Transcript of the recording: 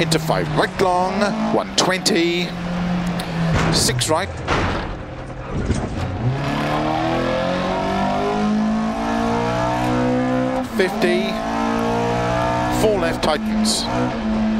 into 5 right long, 120, 6 right, 50, 4 left tightens.